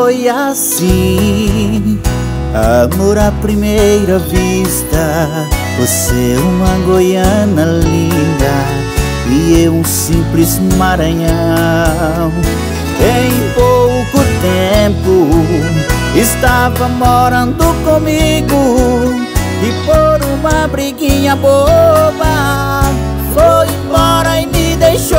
foi assim, amor à primeira vista. Você é uma goiana linda e eu um simples Maranhão. Em pouco tempo estava morando comigo e por uma briguinha boba foi embora e me deixou.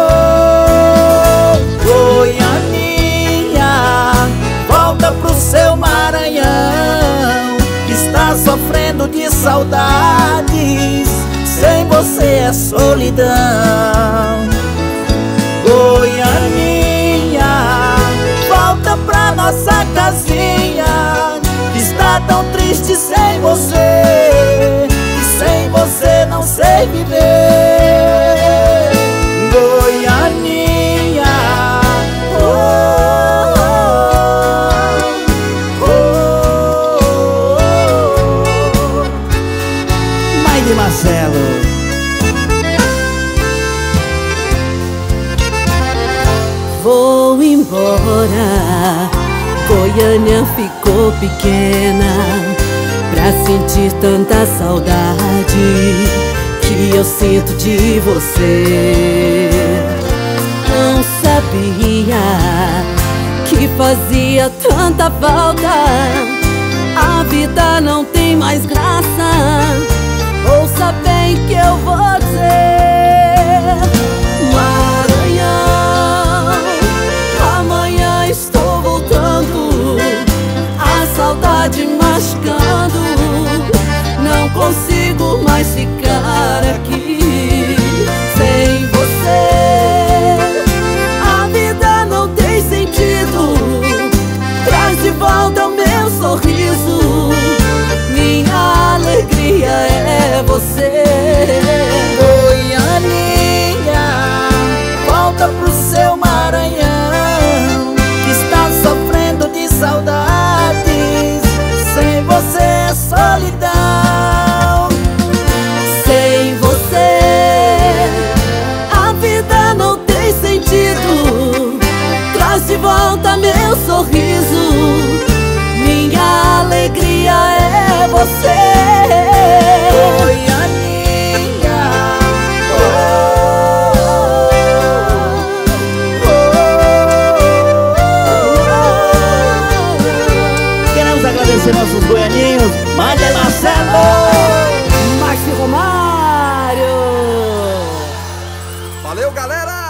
Goianinha, volta pro seu Maranhão, que está sofrendo de saudades. Sem você é solidão. Goianinha, volta pra nossa casinha, que está tão triste sem você, e sem você não sei viver. Goianinha, oh, oh, oh, oh. Mãe de Marcelo. Vou embora, Goiânia ficou pequena pra sentir tanta saudade que eu sinto de você. Não sabia que fazia tanta falta. A vida não tem mais graça. Ouça bem que eu vou dizer. Maranhão, amanhã estou voltando, a saudade machucando. Não consigo mais ficar aqui sem você. A vida não tem sentido. Traz de volta o meu sorriso. Minha alegria é você. Goianinha, volta pro seu Maranhão, que está sofrendo de saudades. Sem você é solidão. Sem você a vida não tem sentido. Traz de volta meu sorriso. Minha alegria é você. Goianinha, oh, oh, oh. Queremos agradecer nossos goianinhos, Mãe de Marcelo, Márcio Romário. Valeu, galera!